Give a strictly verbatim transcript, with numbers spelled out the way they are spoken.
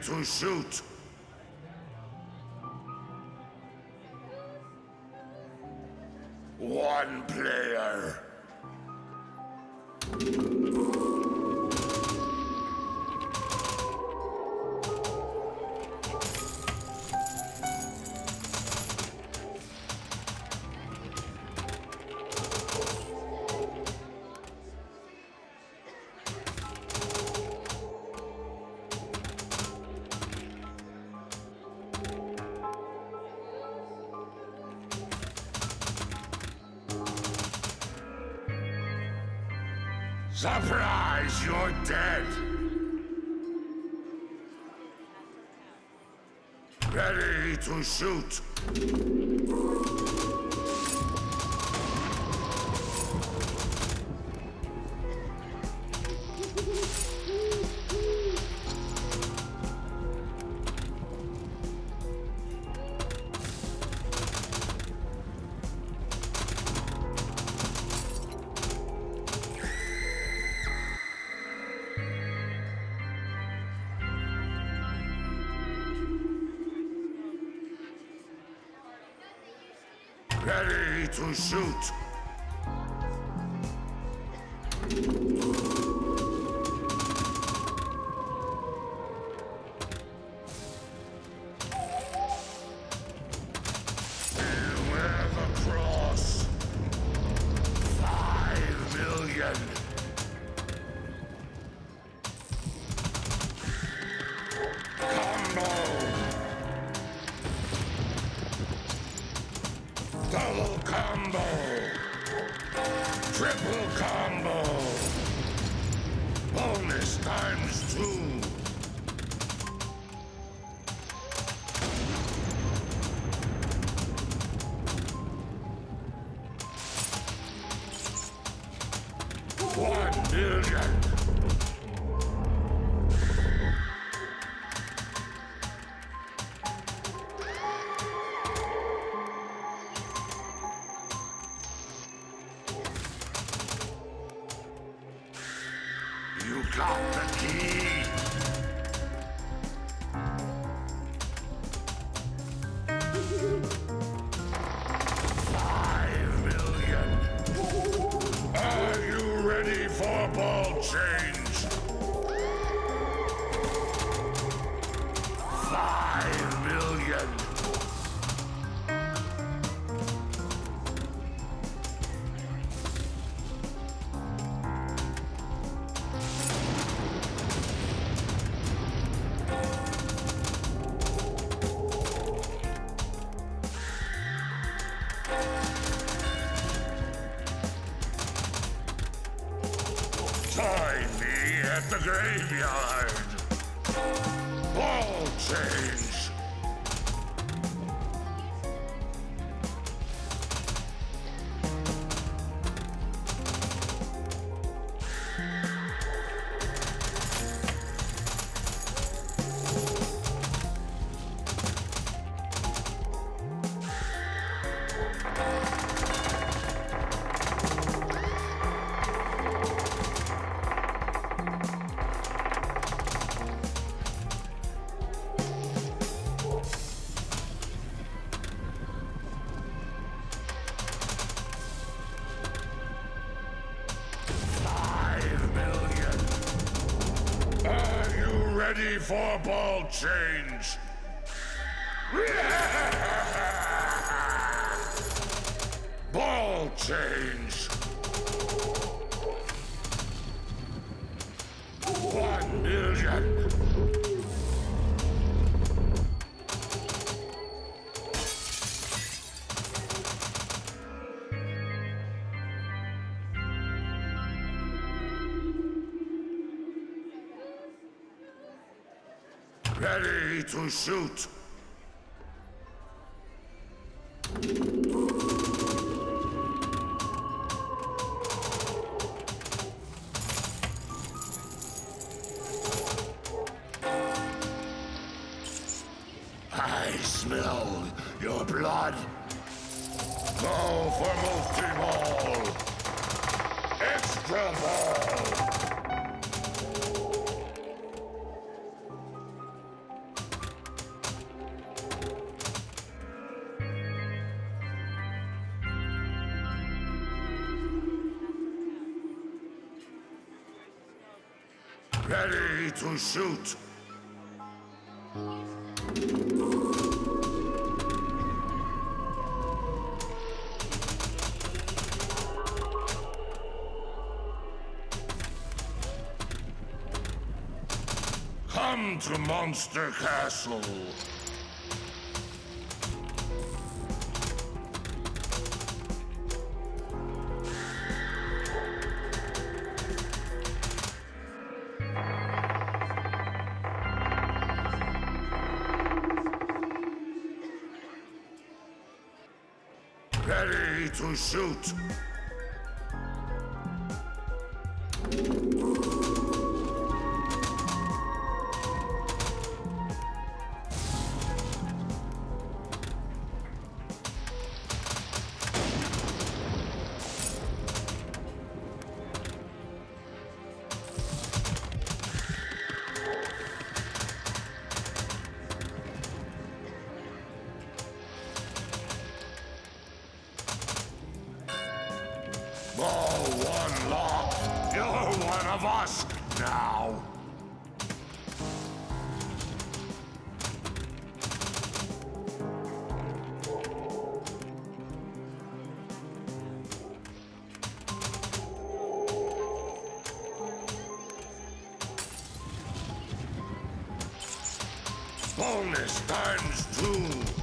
to shoot. One player. Surprise, you're dead! Ready to shoot! Ready to shoot! Beware the cross! Five million! Combo! Double combo! Triple combo! Bonus times two! One million! You got the key! Five million! Are you ready for ball change? Five million! Join me at the graveyard. Ball change. Ready for ball change. Ball change. One million. Ready to shoot. I smell your blood. Go for multi-ball. Extra ball. Ready to shoot. Come to Monster Castle. Ready to shoot. Oh, one lock. You're one of us now. Bonus times two.